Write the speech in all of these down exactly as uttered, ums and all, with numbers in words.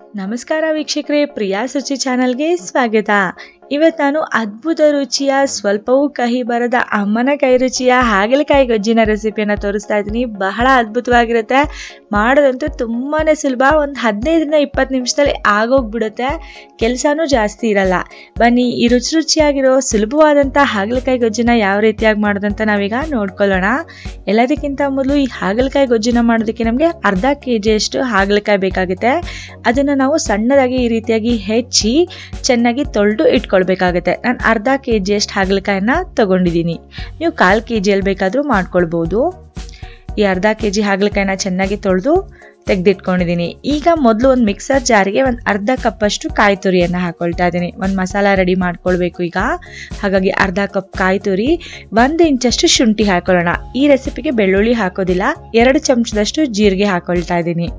ನಮಸ್ಕಾರ ವೀಕ್ಷಕರೇ, ಪ್ರಿಯಾ ಸುಚಿ ಚಾನಲ್ಗೆ ಸ್ವಾಗತ. ಇವತ್ತು ನಾನು ಅದ್ಭುತ ರುಚಿಯ ಸ್ವಲ್ಪವೂ ಕಹಿ ಬರದ ಅಮ್ಮನ ಕೈ ರುಚಿಯ ಹಾಗಲಕಾಯಿ ಗೊಜ್ಜಿನ ರೆಸಿಪಿಯನ್ನು ತೋರಿಸ್ತಾ ಇದ್ದೀನಿ. ಬಹಳ ಅದ್ಭುತವಾಗಿರುತ್ತೆ, ಮಾಡೋದಂತೂ ತುಂಬಾ ಸುಲಭ. ಒಂದು ಹದಿನೈದರಿಂದ ಇಪ್ಪತ್ತು ನಿಮಿಷದಲ್ಲಿ ಆಗೋಗ್ಬಿಡುತ್ತೆ, ಕೆಲಸನೂ ಜಾಸ್ತಿ ಇರಲ್ಲ. ಬನ್ನಿ ಈ ರುಚಿ ರುಚಿಯಾಗಿರೋ ಸುಲಭವಾದಂಥ ಹಾಗಲಕಾಯಿ ಗೊಜ್ಜಿನ ಯಾವ ರೀತಿಯಾಗಿ ಮಾಡೋದಂತ ನಾವೀಗ ನೋಡ್ಕೊಳ್ಳೋಣ. ಎಲ್ಲದಕ್ಕಿಂತ ಮೊದಲು ಈ ಹಾಗಲಕಾಯಿ ಗೊಜ್ಜಿನ ಮಾಡೋದಕ್ಕೆ ನಮಗೆ ಅರ್ಧ ಕೆ ಜಿಯಷ್ಟು ಹಾಗಲಕಾಯಿ ಬೇಕಾಗುತ್ತೆ. ಅದನ್ನು ನಾವು ಸಣ್ಣದಾಗಿ ಈ ರೀತಿಯಾಗಿ ಹೆಚ್ಚಿ ಚೆನ್ನಾಗಿ ತೊಳೆದು ಇಟ್ಕೊಳ್ಬೇಕಾಗುತ್ತೆ. ನಾನು ಅರ್ಧ ಕೆ ಜಿಯಷ್ಟು ಹಾಗಲಕಾಯಿನ ತಗೊಂಡಿದ್ದೀನಿ. ನೀವು ಕಾಲು ಕೆ ಜಿಯಲ್ಲಿ ಬೇಕಾದರೂ ಮಾಡ್ಕೊಳ್ಬೋದು. ಈ ಅರ್ಧ ಕೆ ಜಿ ಹಾಗಲಕಾಯಿನ ಚೆನ್ನಾಗಿ ತೊಳೆದು ತೆಗೆದಿಟ್ಕೊಂಡಿದ್ದೀನಿ. ಈಗ ಮೊದಲು ಒಂದು ಮಿಕ್ಸರ್ ಜಾರಿಗೆ ಒಂದು ಅರ್ಧ ಕಪ್ಪಷ್ಟು ಕಾಯಿ ತುರಿಯನ್ನು ಹಾಕೊಳ್ತಾ ಇದ್ದೀನಿ. ಒಂದು ಮಸಾಲ ರೆಡಿ ಮಾಡ್ಕೊಳ್ಬೇಕು ಈಗ. ಹಾಗಾಗಿ ಅರ್ಧ ಕಪ್ ಕಾಯಿ ತುರಿ, ಒಂದು ಇಂಚಷ್ಟು ಶುಂಠಿ ಹಾಕೊಳ್ಳೋಣ. ಈ ರೆಸಿಪಿಗೆ ಬೆಳ್ಳುಳ್ಳಿ ಹಾಕೋದಿಲ್ಲ. ಎರಡು ಚಮಚದಷ್ಟು ಜೀರಿಗೆ ಹಾಕೊಳ್ತಾ ಇದ್ದೀನಿ.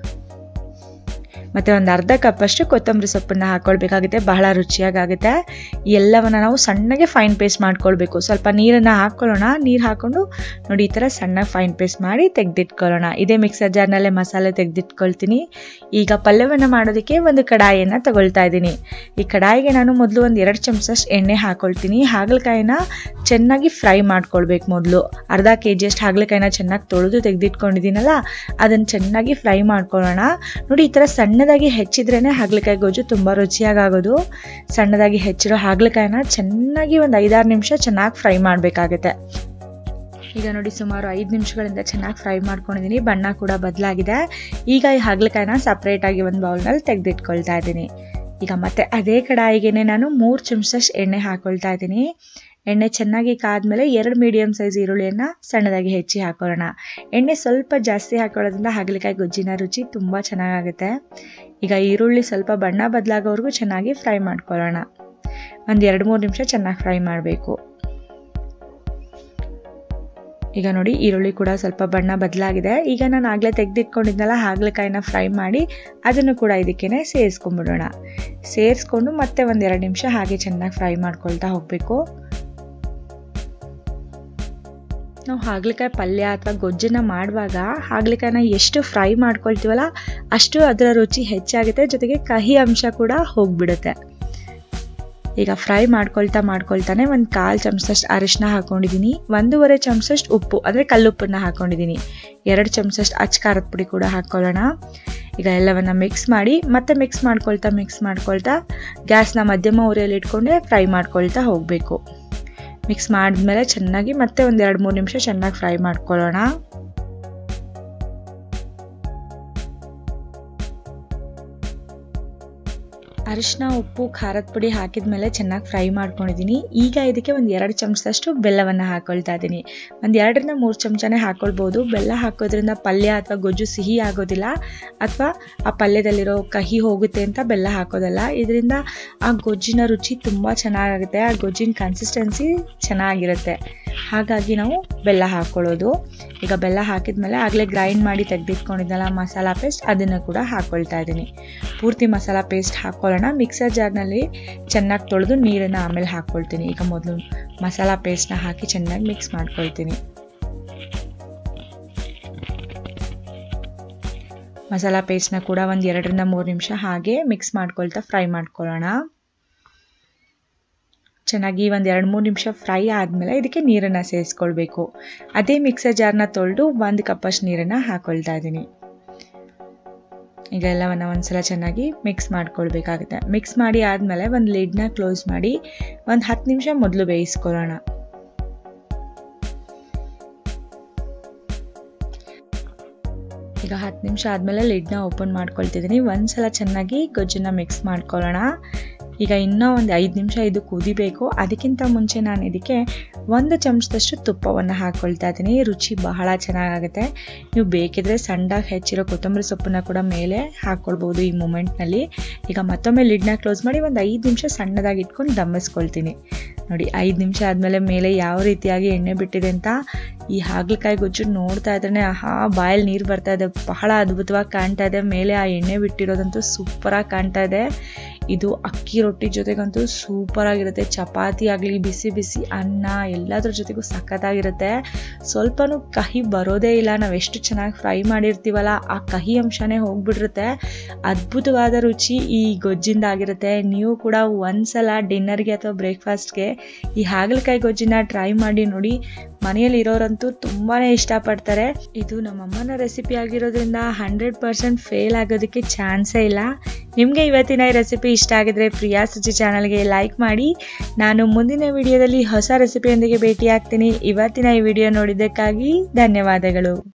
ಮತ್ತು ಒಂದು ಅರ್ಧ ಕಪ್ಪಷ್ಟು ಕೊತ್ತಂಬರಿ ಸೊಪ್ಪನ್ನು ಹಾಕ್ಕೊಳ್ಬೇಕಾಗುತ್ತೆ, ಬಹಳ ರುಚಿಯಾಗುತ್ತೆ. ಎಲ್ಲವನ್ನು ನಾವು ಸಣ್ಣಗೆ ಫೈನ್ ಪೇಸ್ಟ್ ಮಾಡ್ಕೊಳ್ಬೇಕು. ಸ್ವಲ್ಪ ನೀರನ್ನು ಹಾಕ್ಕೊಳ್ಳೋಣ. ನೀರು ಹಾಕ್ಕೊಂಡು ನೋಡಿ ಈ ಥರ ಸಣ್ಣ ಫೈನ್ ಪೇಸ್ಟ್ ಮಾಡಿ ತೆಗೆದಿಟ್ಕೊಳ್ಳೋಣ. ಇದೇ ಮಿಕ್ಸರ್ ಜಾರ್ನಲ್ಲೇ ಮಸಾಲೆ ತೆಗೆದಿಟ್ಕೊಳ್ತೀನಿ. ಈಗ ಪಲ್ಯವನ್ನು ಮಾಡೋದಕ್ಕೆ ಒಂದು ಕಡಾಯಿಯನ್ನು ತಗೊಳ್ತಾ ಇದ್ದೀನಿ. ಈ ಕಡಾಯಿಗೆ ನಾನು ಮೊದಲು ಒಂದು ಎರಡು ಚಮಚದಷ್ಟು ಎಣ್ಣೆ ಹಾಕ್ಕೊಳ್ತೀನಿ. ಹಾಗಲಕಾಯಿನ ಚೆನ್ನಾಗಿ ಫ್ರೈ ಮಾಡ್ಕೊಳ್ಬೇಕು. ಮೊದಲು ಅರ್ಧ ಕೆ ಜಿಯಷ್ಟು ಹಾಗಲಕಾಯಿನ ಚೆನ್ನಾಗಿ ತೊಳೆದು ತೆಗೆದಿಟ್ಕೊಂಡಿದ್ದೀನಲ್ಲ, ಅದನ್ನು ಚೆನ್ನಾಗಿ ಫ್ರೈ ಮಾಡ್ಕೊಳ್ಳೋಣ. ನೋಡಿ ಈ ಥರ ಸಣ್ಣ ಸಣ್ಣದಾಗಿ ಹೆಚ್ಚಿದ್ರೇನೆ ಹಾಗಲಕಾಯಿ ಗೊಜ್ಜು ತುಂಬ ರುಚಿಯಾಗೋದು. ಸಣ್ಣದಾಗಿ ಹೆಚ್ಚಿರೋ ಹಾಗಲಕಾಯಿನ ಚೆನ್ನಾಗಿ ಒಂದು ಐದಾರು ನಿಮಿಷ ಚೆನ್ನಾಗಿ ಫ್ರೈ ಮಾಡಬೇಕಾಗುತ್ತೆ. ಈಗ ನೋಡಿ ಸುಮಾರು ಐದು ನಿಮಿಷಗಳಿಂದ ಚೆನ್ನಾಗಿ ಫ್ರೈ ಮಾಡ್ಕೊಂಡಿದ್ದೀನಿ. ಬಣ್ಣ ಕೂಡ ಬದಲಾಗಿದೆ. ಈಗ ಈ ಹಾಗಲಕಾಯಿನ ಸಪ್ರೇಟಾಗಿ ಒಂದು ಬೌಲ್ನಲ್ಲಿ ತೆಗೆದಿಟ್ಕೊಳ್ತಾ ಇದ್ದೀನಿ. ಈಗ ಮತ್ತೆ ಅದೇ ಕಡಾಯಿಗೆ ನಾನು ಮೂರು ಚಮಚದಷ್ಟು ಎಣ್ಣೆ ಹಾಕೊಳ್ತಾ ಇದ್ದೀನಿ. ಎಣ್ಣೆ ಚೆನ್ನಾಗಿ ಕಾದ್ಮೇಲೆ ಎರಡು ಮೀಡಿಯಮ್ ಸೈಜ್ ಈರುಳ್ಳಿಯನ್ನು ಸಣ್ಣದಾಗಿ ಹೆಚ್ಚಿ ಹಾಕೊಳ್ಳೋಣ. ಎಣ್ಣೆ ಸ್ವಲ್ಪ ಜಾಸ್ತಿ ಹಾಕೊಳ್ಳೋದ್ರಿಂದ ಹಾಗಲಕಾಯಿ ಗೊಜ್ಜಿನ ರುಚಿ ತುಂಬ ಚೆನ್ನಾಗಾಗುತ್ತೆ. ಈಗ ಈರುಳ್ಳಿ ಸ್ವಲ್ಪ ಬಣ್ಣ ಬದಲಾಗೋವರೆಗೂ ಚೆನ್ನಾಗಿ ಫ್ರೈ ಮಾಡ್ಕೊಳ್ಳೋಣ. ಒಂದು ಎರಡು ಮೂರು ನಿಮಿಷ ಚೆನ್ನಾಗಿ ಫ್ರೈ ಮಾಡಬೇಕು. ಈಗ ನೋಡಿ ಈರುಳ್ಳಿ ಕೂಡ ಸ್ವಲ್ಪ ಬಣ್ಣ ಬದಲಾಗಿದೆ. ಈಗ ನಾನು ಆಗಲೇ ತೆಗೆದಿಟ್ಕೊಂಡಿದ್ನಲ್ಲ ಹಾಗಲಕಾಯಿನ ಫ್ರೈ ಮಾಡಿ ಅದನ್ನು ಕೂಡ ಇದಕ್ಕೇನೆ ಸೇರಿಸ್ಕೊಂಡ್ಬಿಡೋಣ. ಸೇರಿಸ್ಕೊಂಡು ಮತ್ತೆ ಒಂದು ಎರಡು ನಿಮಿಷ ಹಾಗೆ ಚೆನ್ನಾಗಿ ಫ್ರೈ ಮಾಡ್ಕೊಳ್ತಾ ಹೋಗಬೇಕು. ನಾವು ಹಾಗಲಕಾಯಿ ಪಲ್ಯ ಅಥವಾ ಗೊಜ್ಜನ್ನು ಮಾಡುವಾಗ ಹಾಗಲಕಾಯಿನ ಎಷ್ಟು ಫ್ರೈ ಮಾಡ್ಕೊಳ್ತೀವಲ್ಲ ಅಷ್ಟು ಅದರ ರುಚಿ ಹೆಚ್ಚಾಗುತ್ತೆ, ಜೊತೆಗೆ ಕಹಿ ಅಂಶ ಕೂಡ ಹೋಗ್ಬಿಡುತ್ತೆ. ಈಗ ಫ್ರೈ ಮಾಡ್ಕೊಳ್ತಾ ಮಾಡ್ಕೊಳ್ತಾನೆ ಒಂದು ಕಾಲು ಚಮಚದಷ್ಟು ಅರಿಶಿನ ಹಾಕೊಂಡಿದ್ದೀನಿ. ಒಂದೂವರೆ ಚಮಚದಷ್ಟು ಉಪ್ಪು ಅಂದರೆ ಕಲ್ಲುಪ್ಪನ್ನು ಹಾಕೊಂಡಿದ್ದೀನಿ. ಎರಡು ಚಮಚದಷ್ಟು ಅಚ್ಚ ಖಾರದ ಪುಡಿ ಕೂಡ ಹಾಕ್ಕೊಳ್ಳೋಣ. ಈಗ ಎಲ್ಲವನ್ನ ಮಿಕ್ಸ್ ಮಾಡಿ ಮತ್ತೆ ಮಿಕ್ಸ್ ಮಾಡ್ಕೊಳ್ತಾ ಮಿಕ್ಸ್ ಮಾಡ್ಕೊಳ್ತಾ ಗ್ಯಾಸ್ನ ಮಧ್ಯಮ ಉರಿಯಲ್ಲಿ ಇಟ್ಕೊಂಡೆ ಫ್ರೈ ಮಾಡ್ಕೊಳ್ತಾ ಹೋಗಬೇಕು. ಮಿಕ್ಸ್ ಮಾಡಿದ್ಮೇಲೆ ಚೆನ್ನಾಗಿ ಮತ್ತೆ ಒಂದು ಎರಡು ಮೂರು ನಿಮಿಷ ಚೆನ್ನಾಗಿ ಫ್ರೈ ಮಾಡ್ಕೊಳ್ಳೋಣ. ಅರಿಶಿನ ಉಪ್ಪು ಖಾರದ ಪುಡಿ ಹಾಕಿದ್ಮೇಲೆ ಚೆನ್ನಾಗಿ ಫ್ರೈ ಮಾಡ್ಕೊಂಡಿದ್ದೀನಿ. ಈಗ ಇದಕ್ಕೆ ಒಂದು ಎರಡು ಚಮಚದಷ್ಟು ಬೆಲ್ಲವನ್ನು ಹಾಕೊಳ್ತಾ ಇದ್ದೀನಿ. ಒಂದು ಎರಡರಿಂದ ಮೂರು ಚಮಚನೇ ಹಾಕೊಳ್ಬೋದು. ಬೆಲ್ಲ ಹಾಕೋದ್ರಿಂದ ಪಲ್ಯ ಅಥವಾ ಗೊಜ್ಜು ಸಿಹಿ ಆಗೋದಿಲ್ಲ, ಅಥವಾ ಆ ಪಲ್ಯದಲ್ಲಿರೋ ಕಹಿ ಹೋಗುತ್ತೆ ಅಂತ ಬೆಲ್ಲ ಹಾಕೋದಲ್ಲ. ಇದರಿಂದ ಆ ಗೊಜ್ಜಿನ ರುಚಿ ತುಂಬ ಚೆನ್ನಾಗಾಗುತ್ತೆ, ಆ ಗೊಜ್ಜಿನ ಕನ್ಸಿಸ್ಟೆನ್ಸಿ ಚೆನ್ನಾಗಿರುತ್ತೆ. ಹಾಗಾಗಿ ನಾವು ಬೆಲ್ಲ ಹಾಕ್ಕೊಳ್ಳೋದು. ಈಗ ಬೆಲ್ಲ ಹಾಕಿದ್ಮೇಲೆ ಆಗಲೇ ಗ್ರೈಂಡ್ ಮಾಡಿ ತೆಗೆದಿಟ್ಕೊಂಡಿದ್ದಲ್ಲ ಮಸಾಲ ಪೇಸ್ಟ್, ಅದನ್ನು ಕೂಡ ಹಾಕ್ಕೊಳ್ತಾ ಇದ್ದೀನಿ. ಪೂರ್ತಿ ಮಸಾಲ ಪೇಸ್ಟ್ ಹಾಕ್ಕೊಳ್ಳೋಣ. ಮಿಕ್ಸರ್ ಜಾರ್ನಲ್ಲಿ ಚೆನ್ನಾಗಿ ತೊಳೆದು ನೀರನ್ನು ಆಮೇಲೆ ಹಾಕ್ಕೊಳ್ತೀನಿ. ಈಗ ಮೊದಲು ಮಸಾಲ ಪೇಸ್ಟ್ನ ಹಾಕಿ ಚೆನ್ನಾಗಿ ಮಿಕ್ಸ್ ಮಾಡ್ಕೊಳ್ತೀನಿ. ಮಸಾಲ ಪೇಸ್ಟ್ನ ಕೂಡ ಒಂದು ಎರಡರಿಂದ ಮೂರು ನಿಮಿಷ ಹಾಗೆ ಮಿಕ್ಸ್ ಮಾಡ್ಕೊಳ್ತಾ ಫ್ರೈ ಮಾಡ್ಕೊಳ್ಳೋಣ. ಚೆನ್ನಾಗಿ ಒಂದು ಎರಡು ಮೂರು ನಿಮಿಷ ಫ್ರೈ ಆದಮೇಲೆ ಇದಕ್ಕೆ ನೀರನ್ನು ಸೇರಿಸ್ಕೊಳ್ಬೇಕು. ಅದೇ ಮಿಕ್ಸರ್ ಜಾರ್ನ ತೊಳೆದು ಒಂದು ಕಪ್ಪಷ್ಟು ನೀರನ್ನು ಹಾಕ್ಕೊಳ್ತಾ ಇದ್ದೀನಿ. ಈಗ ಎಲ್ಲವನ್ನು ಒಂದ್ಸಲ ಚೆನ್ನಾಗಿ ಮಿಕ್ಸ್ ಮಾಡ್ಕೊಳ್ಬೇಕಾಗುತ್ತೆ. ಮಿಕ್ಸ್ ಮಾಡಿ ಆದಮೇಲೆ ಒಂದು ಲಿಡ್ನ ಕ್ಲೋಸ್ ಮಾಡಿ ಒಂದು ಹತ್ತು ನಿಮಿಷ ಮೊದಲು ಬೇಯಿಸ್ಕೊಳ್ಳೋಣ. ಈಗ ಹತ್ತು ನಿಮಿಷ ಆದಮೇಲೆ ಲಿಡ್ನ ಓಪನ್ ಮಾಡ್ಕೊಳ್ತಿದ್ದೀನಿ. ಒಂದ್ಸಲ ಚೆನ್ನಾಗಿ ಗೊಜ್ಜನ್ನು ಮಿಕ್ಸ್ ಮಾಡ್ಕೊಳ್ಳೋಣ. ಈಗ ಇನ್ನೂ ಒಂದು ಐದು ನಿಮಿಷ ಇದು ಕುದಿಬೇಕು. ಅದಕ್ಕಿಂತ ಮುಂಚೆ ನಾನು ಇದಕ್ಕೆ ಒಂದು ಚಮಚದಷ್ಟು ತುಪ್ಪವನ್ನು ಹಾಕ್ಕೊಳ್ತಾ ಇದ್ದೀನಿ. ರುಚಿ ಬಹಳ ಚೆನ್ನಾಗಾಗುತ್ತೆ. ನೀವು ಬೇಕಿದ್ರೆ ಸಣ್ಣದಾಗಿ ಹೆಚ್ಚಿರೋ ಕೊತ್ತಂಬರಿ ಸೊಪ್ಪನ್ನು ಕೂಡ ಮೇಲೆ ಹಾಕ್ಕೊಳ್ಬೋದು ಈ ಮೂಮೆಂಟ್ನಲ್ಲಿ. ಈಗ ಮತ್ತೊಮ್ಮೆ ಲಿಡ್ನ ಕ್ಲೋಸ್ ಮಾಡಿ ಒಂದು ಐದು ನಿಮಿಷ ಸಣ್ಣದಾಗಿ ಇಟ್ಕೊಂಡು ದಮ್ಮಿಸ್ಕೊಳ್ತೀನಿ. ನೋಡಿ ಐದು ನಿಮಿಷ ಆದಮೇಲೆ ಮೇಲೆ ಯಾವ ರೀತಿಯಾಗಿ ಎಣ್ಣೆ ಬಿಟ್ಟಿದೆ ಅಂತ. ಈ ಹಾಗಲಕಾಯಿ ಗೊಜ್ಜು ನೋಡ್ತಾ ಇದ್ರೆ ಆಹಾ ಬಾಯಲ್ಲಿ ನೀರು ಬರ್ತಾ ಇದೆ, ಬಹಳ ಅದ್ಭುತವಾಗಿ ಕಾಣ್ತಾ ಇದೆ. ಮೇಲೆ ಆ ಎಣ್ಣೆ ಬಿಟ್ಟಿರೋದಂತೂ ಸೂಪರಾಗಿ ಕಾಣ್ತಾ ಇದೆ. ಇದು ಅಕ್ಕಿ ರೊಟ್ಟಿ ಜೊತೆಗಂತೂ ಸೂಪರ್ ಆಗಿರುತ್ತೆ. ಚಪಾತಿ ಆಗಲಿ, ಬಿಸಿ ಬಿಸಿ ಅನ್ನ ಎಲ್ಲದ್ರ ಜೊತೆಗೂ ಸಖತ್ತಾಗಿರುತ್ತೆ. ಸ್ವಲ್ಪನೂ ಕಹಿ ಬರೋದೇ ಇಲ್ಲ. ನಾವು ಎಷ್ಟು ಚೆನ್ನಾಗಿ ಫ್ರೈ ಮಾಡಿರ್ತೀವಲ್ಲ ಆ ಕಹಿ ಅಂಶನೇ ಹೋಗ್ಬಿಟ್ಟಿರುತ್ತೆ. ಅದ್ಭುತವಾದ ರುಚಿ ಈ ಗೊಜ್ಜಿಂದ ಆಗಿರುತ್ತೆ. ನೀವು ಕೂಡ ಒಂದ್ಸಲ ಡಿನ್ನರ್ಗೆ ಅಥವಾ ಬ್ರೇಕ್ಫಾಸ್ಟ್ಗೆ ಈ ಹಾಗಲಕಾಯಿ ಗೊಜ್ಜಿನ ಟ್ರೈ ಮಾಡಿ ನೋಡಿ. ಮನೆಯಲ್ಲಿ ಇರೋರಂತೂ ತುಂಬಾ ಇಷ್ಟಪಡ್ತಾರೆ. ಇದು ನಮ್ಮಮ್ಮನ ರೆಸಿಪಿ ಆಗಿರೋದ್ರಿಂದ ಹಂಡ್ರೆಡ್ ಪರ್ಸೆಂಟ್ ಫೇಲ್ ಆಗೋದಕ್ಕೆ ಚಾನ್ಸೇ ಇಲ್ಲ. ನಿಮಗೆ ಇವತ್ತಿನ ಈ ರೆಸಿಪಿ ಇಷ್ಟ ಆಗಿದ್ರೆ ಪ್ರಿಯಾಸ್ ರುಚಿ ಚಾನಲ್ಗೆ ಲೈಕ್ ಮಾಡಿ. ನಾನು ಮುಂದಿನ ವಿಡಿಯೋದಲ್ಲಿ ಹೊಸ ರೆಸಿಪಿಯೊಂದಿಗೆ ಭೇಟಿ ಆಗ್ತೀನಿ. ಇವತ್ತಿನ ಈ ವಿಡಿಯೋ ನೋಡಿದ್ದಕ್ಕಾಗಿ ಧನ್ಯವಾದಗಳು.